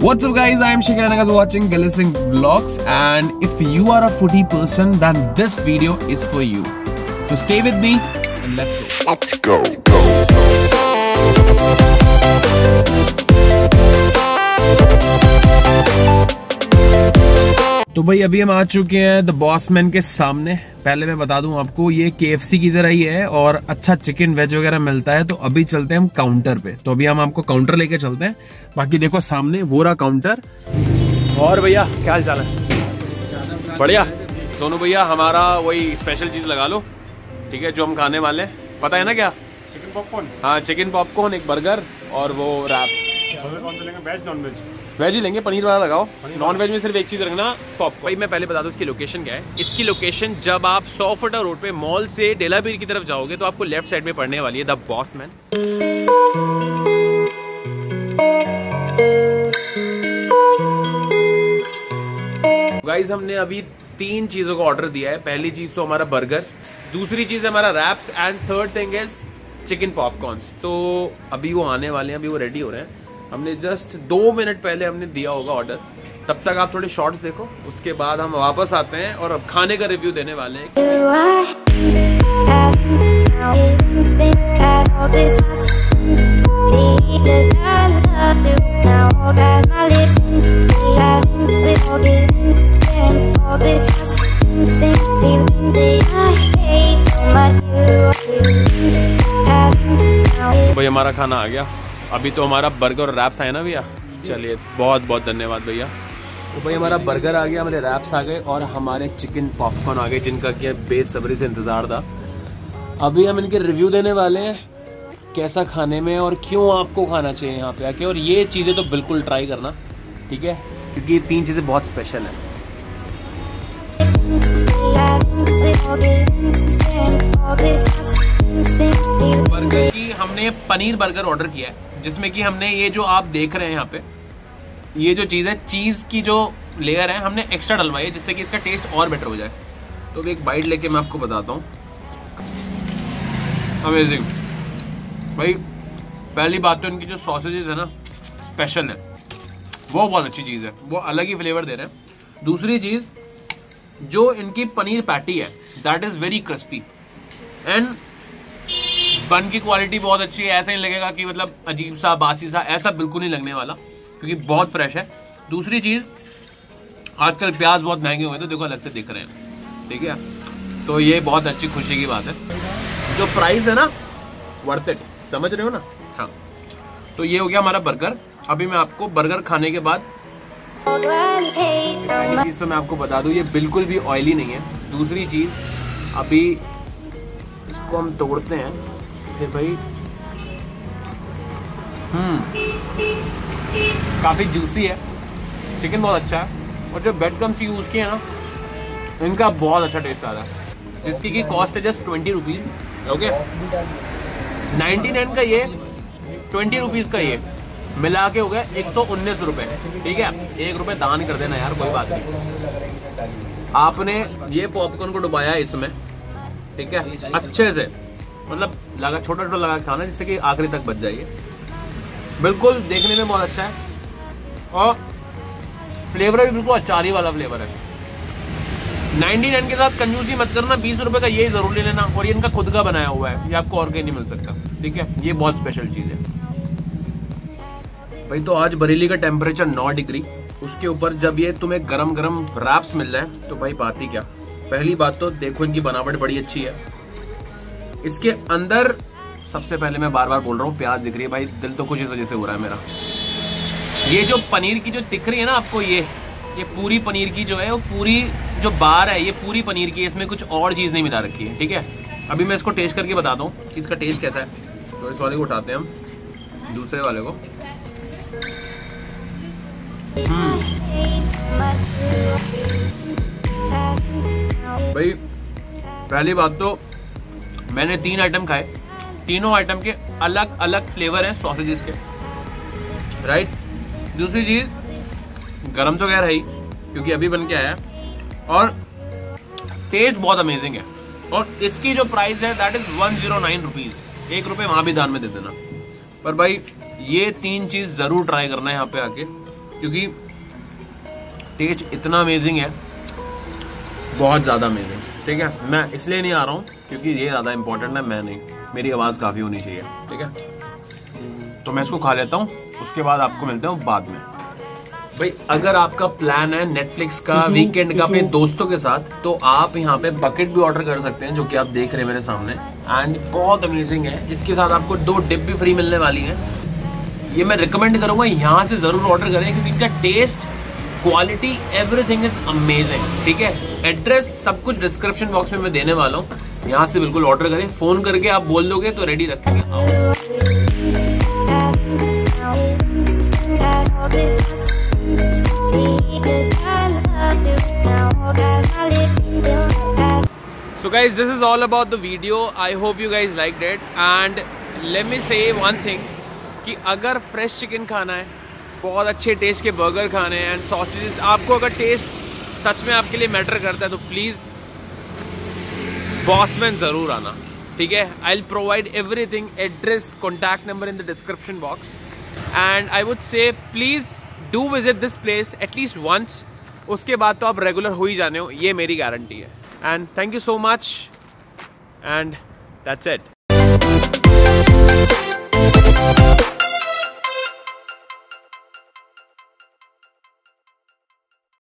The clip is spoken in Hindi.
What's up guys, I am Shikhar and you guys are watching Gilly Singh Vlogs, and if you are a foodie person then this video is for you. So stay with me and let's go. Let's go. तो भाई अभी हम आ चुके हैं द बॉसमैन के सामने। पहले मैं बता दूं आपको, ये KFC की तरह ही है और अच्छा चिकन वेज वगैरह मिलता है। तो अभी चलते हैं हम काउंटर पे। तो अभी हम आपको काउंटर लेके चलते हैं। बाकी देखो सामने वो रहा काउंटर। और भैया क्या हाल चाल है? बढ़िया। सोनू भैया हमारा वही स्पेशल चीज लगा लो, ठीक है, जो हम खाने वाले हैं। पता है ना क्या? Chicken popcorn. हाँ, चिकन पॉपकॉर्न, एक बर्गर और वो रैप। कौन सा लेंगे, वेज नॉन वेज? वेज ही लेंगे, पनीर वाला लगाओ। नॉन वेज में सिर्फ एक चीज रखना, पॉपकॉर्न। भाई मैं पहले बता दूं इसकी लोकेशन क्या है। इसकी लोकेशन जब आप 100 फुटा रोड पे मॉल से डेलाबीर की तरफ जाओगे तो आपको लेफ्ट साइड में पड़ने वाली है द बॉसमैन। गाइस हमने अभी 3 चीजों का ऑर्डर दिया है। पहली चीज तो हमारा बर्गर, दूसरी चीज है हमारा wraps and third thing is chicken popcorns. तो अभी वो आने वाले हैं, अभी वो रेडी हो रहे हैं। हमने जस्ट 2 मिनट पहले हमने दिया होगा ऑर्डर। तब तक आप थोड़े शॉर्ट्स देखो, उसके बाद हम वापस आते हैं और अब खाने का रिव्यू देने वाले हैं। भाई हमारा खाना आ गया। अभी तो हमारा बर्गर और रैप्स आए ना भैया। चलिए बहुत बहुत धन्यवाद भैया। तो भाई हमारा बर्गर आ गया, हमारे रैप्स आ गए और हमारे चिकन पॉपकॉर्न आ गए, जिनका क्या बेसब्री से इंतज़ार था। अभी हम इनके रिव्यू देने वाले हैं, कैसा खाने में और क्यों आपको खाना चाहिए यहाँ पे आके। और ये चीज़ें तो बिल्कुल ट्राई करना, ठीक है, क्योंकि ये 3 चीज़ें बहुत स्पेशल हैं। बर्गर की हमने पनीर बर्गर ऑर्डर किया है, जिसमें कि हमने ये जो आप देख रहे हैं यहाँ पे, ये जो चीज़ है, चीज़ की जो लेयर है, हमने एक्स्ट्रा डलवाई है जिससे कि इसका टेस्ट और बेटर हो जाए। तो एक बाइट लेके मैं आपको बताता हूँ। अमेजिंग भाई। पहली बात तो इनकी जो सॉसेजेस है ना, स्पेशल है, वो बहुत अच्छी चीज़ है, वो अलग ही फ्लेवर दे रहे हैं। दूसरी चीज़, जो इनकी पनीर पैटी है that is very crispy and bun की क्वालिटी बहुत अच्छी है। ऐसा नहीं लगेगा कि मतलब अजीब सा बासी सा, ऐसा बिल्कुल नहीं लगने वाला, क्योंकि बहुत फ्रेश है। दूसरी चीज, आजकल प्याज बहुत महंगे हुए तो देखो अलग से दिख रहे हैं, ठीक है। तो ये बहुत अच्छी खुशी की बात है। जो प्राइस है ना, वर्थ इट, समझ रहे हो ना? हाँ। तो ये हो गया हमारा बर्गर। अभी मैं आपको बर्गर खाने के बाद पहली चीज तो मैं आपको बता दूं, ये बिल्कुल भी ऑयली नहीं है। दूसरी चीज, अभी इसको हम तोड़ते हैं फिर भाई। काफी जूसी है, चिकन बहुत अच्छा है, और जो ब्रेड क्रम्स यूज किए हैं ना, इनका बहुत अच्छा टेस्ट आ रहा है। जिसकी की कॉस्ट है जस्ट 20 रुपीज। ओके, 99 का ये, 20 रुपीज का ये, मिला के हो गया 119 रुपए, ठीक है। 1 रुपए दान कर देना यार, कोई बात नहीं। आपने ये पॉपकॉर्न को डुबाया है इसमें, ठीक है, अच्छे से, मतलब लगा छोटा छोटा लगा खाना, जिससे कि आखिरी तक बच जाइए। बिल्कुल देखने में बहुत अच्छा है और फ्लेवर भी बिल्कुल अचारी वाला फ्लेवर है। 99 के साथ कंजूसी मत करना, 20 रुपए का ये जरूर ले लेना। और ये इनका खुद का बनाया हुआ है, ये आपको और कहीं नहीं मिल सकता, ठीक है। ये बहुत स्पेशल चीज है भाई। तो आज बरेली का टेम्परेचर 9 डिग्री, उसके ऊपर जब ये तुम्हें गरम गरम रैप्स मिल रहे हैं तो भाई बात ही क्या। पहली बात तो देखो, इनकी बनावट बड़ी अच्छी है। इसके अंदर सबसे पहले मैं बार बार बोल रहा हूँ, प्याज दिख रही है भाई, दिल तो कुछ इस वजह से हो रहा है मेरा। ये जो पनीर की जो दिख रही है ना आपको, ये पूरी पनीर की जो है, वो पूरी जो बार है, ये पूरी पनीर की है, इसमें कुछ और चीज़ नहीं मिला रखी है, ठीक है। अभी मैं इसको टेस्ट करके बताता हूँ कि इसका टेस्ट कैसा है। तो इस वाले को उठाते हैं हम, दूसरे वाले को। भाई पहली बात तो, मैंने 3 आइटम खाए, तीनों आइटम के अलग अलग फ्लेवर हैं सॉसेजेस के, राइट। दूसरी चीज, गरम तो खैर है ही, क्योंकि अभी बन के आया, और टेस्ट बहुत अमेजिंग है। और इसकी जो प्राइस है दैट इज 109 रुपीज। 1 रुपए वहां भी दान में दे देना। पर भाई ये 3 चीज जरूर ट्राई करना है यहाँ पे आके। क्योंकि टेस्ट इतना अमेजिंग है, बहुत ज़्यादा अमेजिंग। ठीक है, मैं इसलिए नहीं आ रहा हूँ क्योंकि ये ज़्यादा इंपॉर्टेंट है, मैं नहीं, मेरी आवाज़ काफ़ी होनी चाहिए। ठीक है, तो मैं इसको खा लेता हूँ, उसके बाद आपको मिलते हैं बाद में। भाई अगर आपका प्लान है नेटफ्लिक्स का वीकेंड का अपने दोस्तों के साथ, तो आप यहाँ पे बकेट भी ऑर्डर कर सकते हैं, जो कि आप देख रहे हैं मेरे सामने, एंड बहुत अमेजिंग है। इसके साथ आपको 2 डिप भी फ्री मिलने वाली हैं। ये मैं रिकमेंड करूँगा, यहाँ से ज़रूर ऑर्डर करें क्योंकि इनका taste, quality, everything is amazing. ठीक है, एड्रेस सब कुछ डिस्क्रिप्शन बॉक्स में मैं देने वाला हूँ, यहाँ से बिल्कुल ऑर्डर करें। फोन करके आप बोल दोगे तो रेडी रखेंगे। So guys, this is all about the video. I hope you guys liked it. And let me say one thing, कि अगर फ्रेश चिकन खाना है, बहुत अच्छे टेस्ट के बर्गर खाने हैं एंड सॉसेजेस, आपको अगर टेस्ट सच में आपके लिए मैटर करता है तो प्लीज़ बॉसमैन ज़रूर आना। ठीक है, I will provide everything, address, contact number in the description box, and I would say please do visit this place at least once. उसके बाद तो आप रेगुलर हो ही जाने हो, ये मेरी गारंटी है। And thank you so much, and that's it.